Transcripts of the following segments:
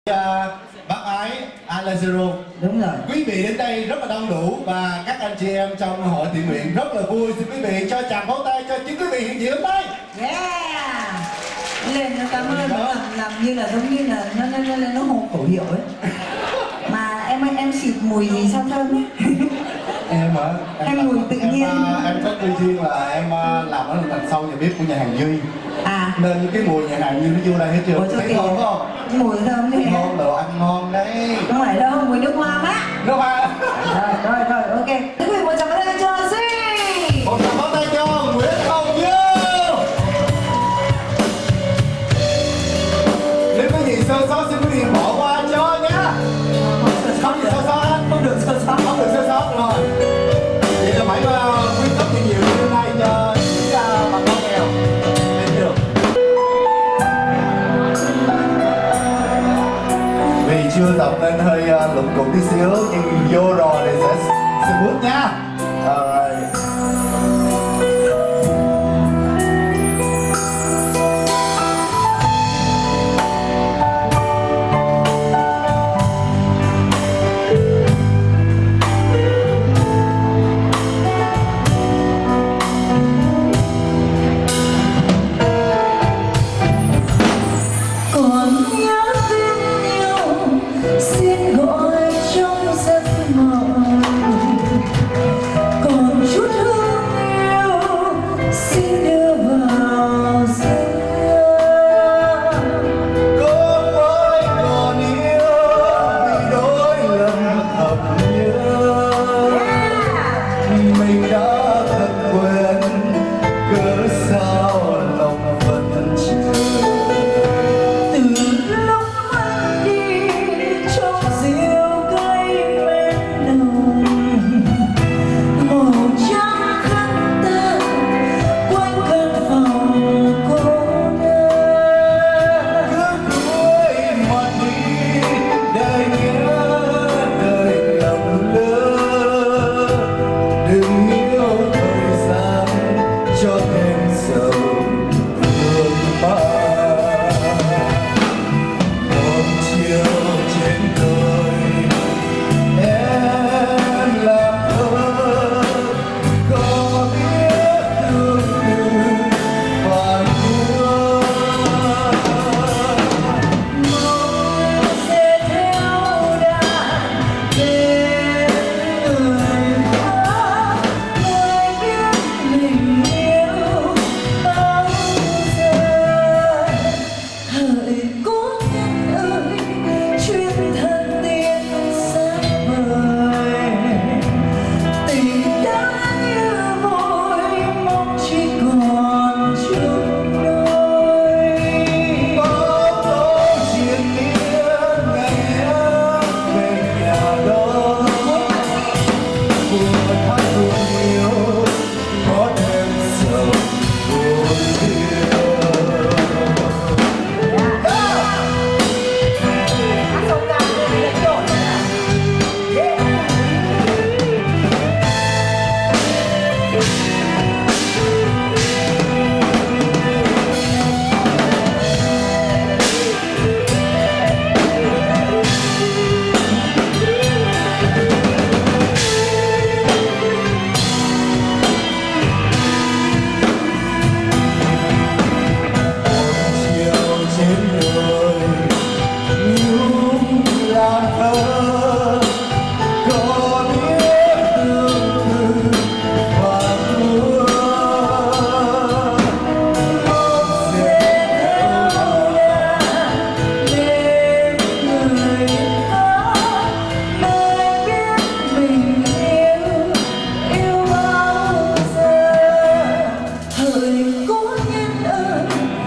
Bác Ái Alejandro. Đúng rồi. Quý vị đến đây rất là đông đủ và các anh chị em trong hội thiện nguyện rất là vui. Xin quý vị cho tràng pháo tay cho chính quý vị hiện diện hôm nay. Yeah. Lên nó cảm ơn nó làm như là giống như là nó hô khẩu hiệu ấy. Mà em xịt mùi gì sao thơm ấy. Em hả? Em mùi tự nhiên. Em có tư duyên là em làm ở đằng sau nhà bếp của nhà hàng Duy. À. Nên cái mùi nhà hàng Duy nó vô đây hết chưa? Thấy thơm không? Mùi thơm đấy. Ngon, đồ ăn ngon đấy. Không phải đâu, mùi nước hoa má. Nước hoa. Rồi, ok. Quý vị một tràng pháo tay cho Duy. Một tràng pháo tay cho Nguyễn Hồng Như. Nếu có gì sơ sót xin quý vị bỏ qua cho nhá. Không được sơ sót, không được sơ sót, không được sơ sót rồi. Vậy là phải quyên góp nhiều hôm nay cho những bà con nghèo. Thấy chưa? Vì chưa tập nên hơi lụng cục tí xíu nhưng vô rồi thì sẽ bước nha. Rồi.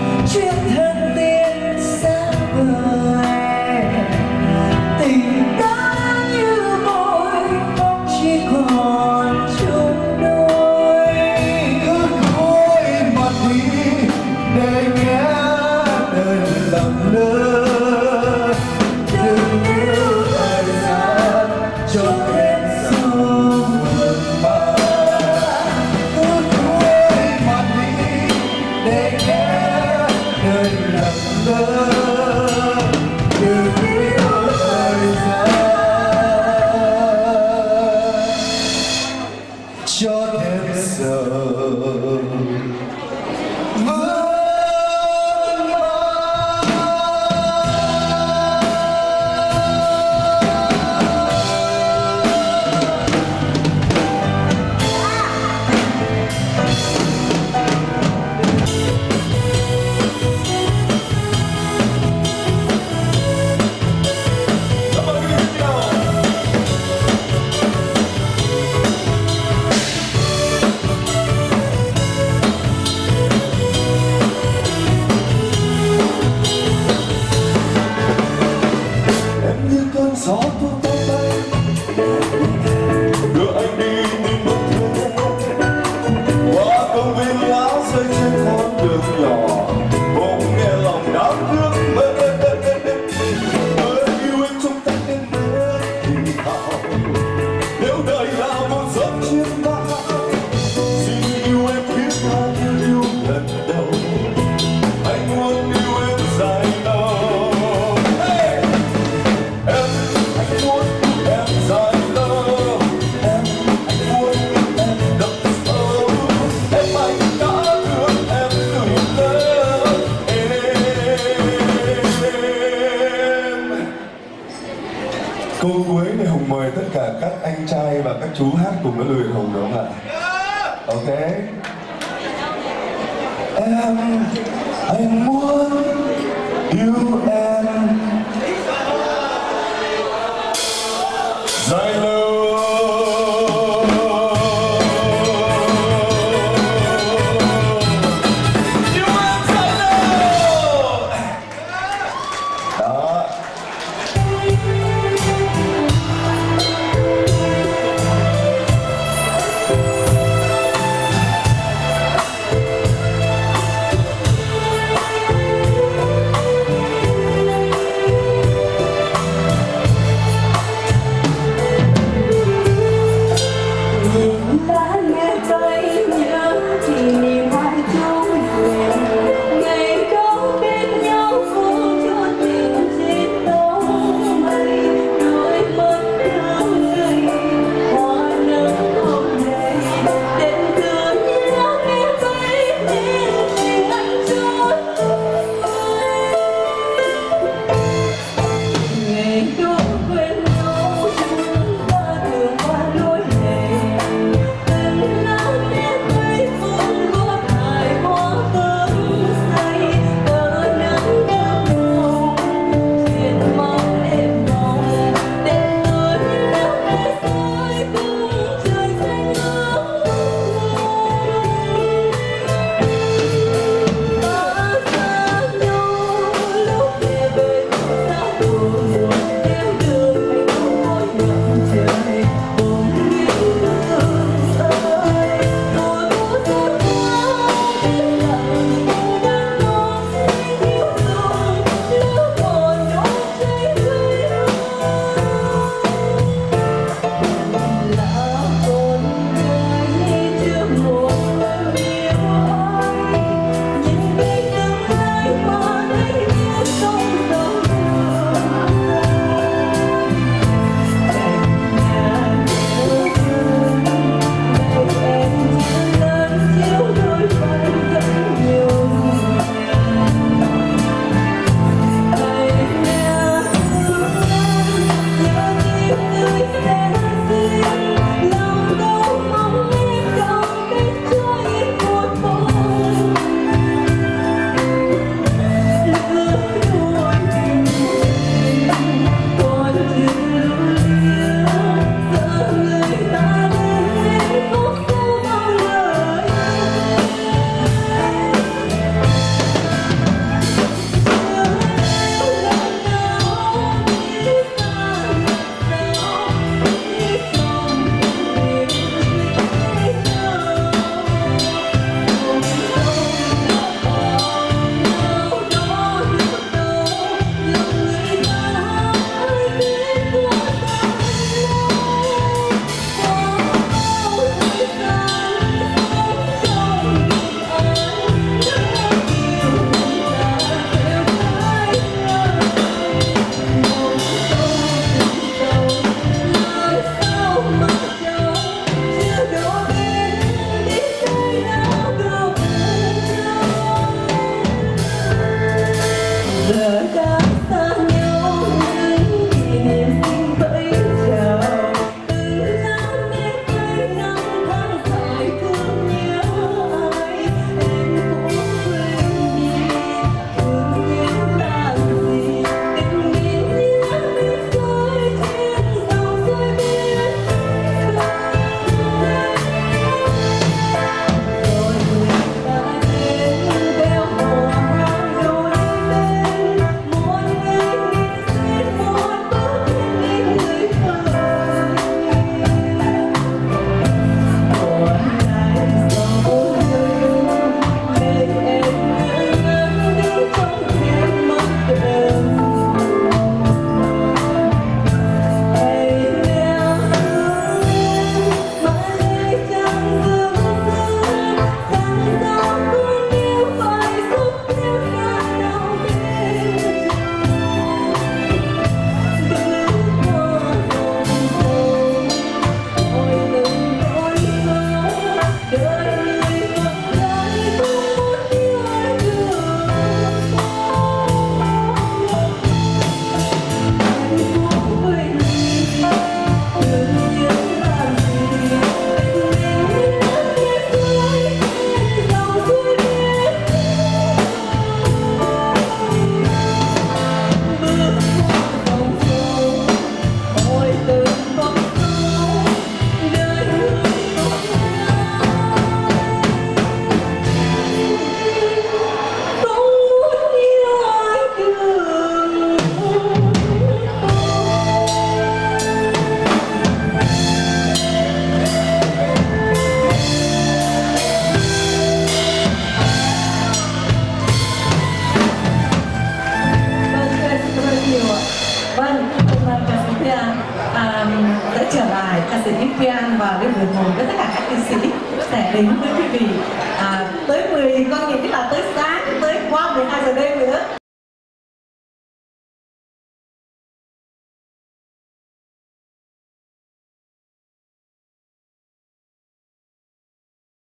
Tình gió tuôn tay bay đưa anh đi tìm một thứ qua công viên lá rơi trên con đường nhỏ bỗng nghe lòng đau thương mơ yêu anh trong tay em mơ thì thào nếu đời là một giấc chiêm bao xin yêu em biết tha như yêu lần đầu anh muốn yêu em dài lâu. Anh muốn em dài lâu anh muốn em đậm sâu em anh đã thương em từ lâu em. Câu cuối này Hùng mời tất cả các anh trai và các chú hát cùng với Lùi Hùng đúng không ạ? Ok. Anh muốn yêu em dài lâu. Yêu em dài lâu. Đó. ca sĩ Pian và Lê Việt Hùng với tất cả các nghệ sĩ sẽ đến với quý vị tới 10 con nghĩ là tới sáng, tới qua 12 giờ đêm nữa.